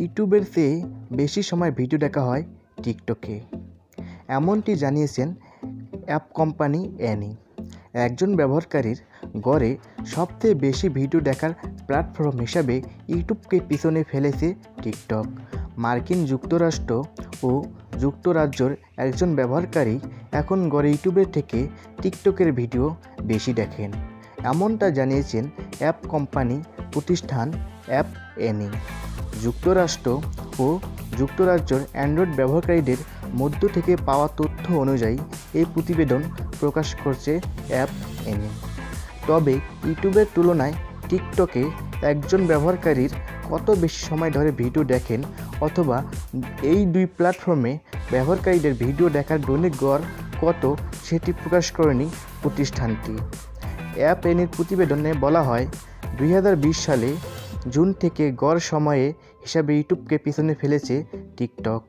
ইউটিউবের চেয়ে বেশি সময় ভিডিও দেখা হয় টিকটকে। এমনটি জানিয়েছেন অ্যাপ কোম্পানি অ্যানি। একজন ব্যবহারকারীর গড়ে সবচেয়ে বেশি ভিডিও দেখার প্ল্যাটফর্ম হিসাবে ইউটিউবকে পিছনে ফেলেছে টিকটক। মার্কিন যুক্তরাষ্ট্র ও যুক্তরাজ্যের একজন ব্যবহারকারী এখন গড়ে ইউটিউবের থেকে টিকটকের ভিডিও বেশি দেখেন। এমনটা জানিয়েছেন অ্যাপ কোম্পানি প্রতিষ্ঠান অ্যাপ অ্যানি। যুক্তরাষ্ট্র ও যুক্তরাজ্যের অ্যান্ড্রয়েড ব্যবহারকারীদের মধ্য থেকে পাওয়া তথ্য অনুযায়ী এই প্রতিবেদন প্রকাশ করছে অ্যাপ অ্যানি। তবে ইউটিউবের তুলনায় টিকটকে একজন ব্যবহারকারীর কত বেশি সময় ধরে ভিডিও দেখেন অথবা এই দুই প্ল্যাটফর্মে ব্যবহারকারীদের ভিডিও দেখার দৈনিক গড় কত সেটি প্রকাশ করেনি প্রতিষ্ঠানটি। অ্যাপ অ্যানির প্রতিবেদনে বলা হয় 2020 সালে জুন থেকে গড় সময়ে হিসাবে ইউটিউবকে পিছনে ফেলেছে টিকটক।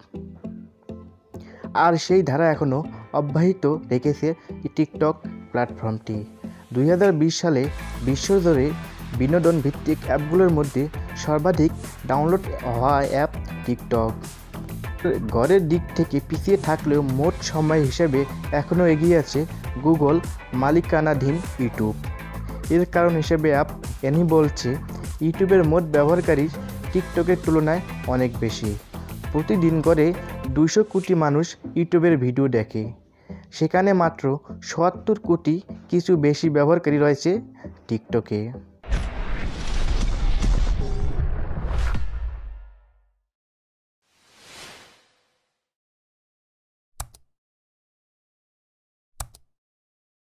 আর সেই ধারা এখনও অব্যাহত রেখেছে টিকটক প্ল্যাটফর্মটি। 2020 সালে বিশ্বজুড়ে বিনোদন ভিত্তিক অ্যাপগুলোর মধ্যে সর্বাধিক ডাউনলোড হওয়া অ্যাপ টিকটক। গড়ের দিক থেকে পিছিয়ে থাকলেও মোট সময় হিসেবে এখনও এগিয়ে আছে গুগল মালিকানাধীন ইউটিউব। এর কারণ হিসেবে অ্যাপ অ্যানি বলছে ইউটিউবের মোট ব্যবহারকারী টিকটকের তুলনায় অনেক বেশি। প্রতিদিন গড়ে 200 কোটি মানুষ ইউটিউবের ভিডিও দেখে, সেখানে মাত্র 70 কোটি কিছু বেশি ব্যবহারকারী রয়েছে টিকটকে।